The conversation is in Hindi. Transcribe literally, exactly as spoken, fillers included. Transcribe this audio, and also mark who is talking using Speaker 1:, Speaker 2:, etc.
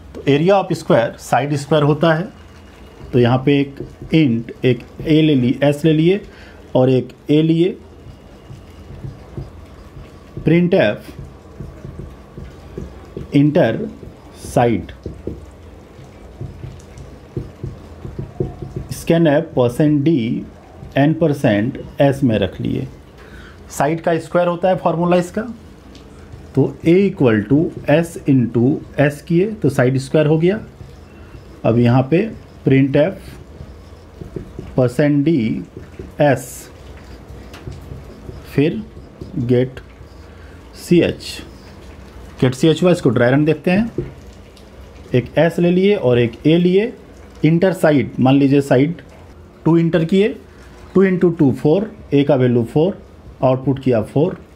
Speaker 1: तो area of square side square होता है। तो यहाँ पे एक इंट एक ए ले लिए एस ले लिए और एक ए लिए। Print F enter side scan F percent D N percent S में रख लिए। साइड का स्क्वायर होता है फॉर्मूला इसका। तो a equal to S into S किए तो साइड स्क्वायर हो गया। अब यहाँ पे print F percent D S फिर get C H get C H हुआ। इसको ड्राई रन देखते हैं। एक एस ले लिए और एक ए लिए। इंटर साइड मान लीजिए साइड टू इंटर किए। Two into two four, A का वैल्यू फोर, आउटपुट किया फोर।